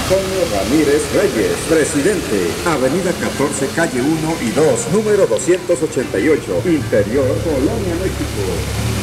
Antonio Ramírez Reyes, presidente, Avenida 14, calle 1 y 2, número 288, Interior, Colonia, México.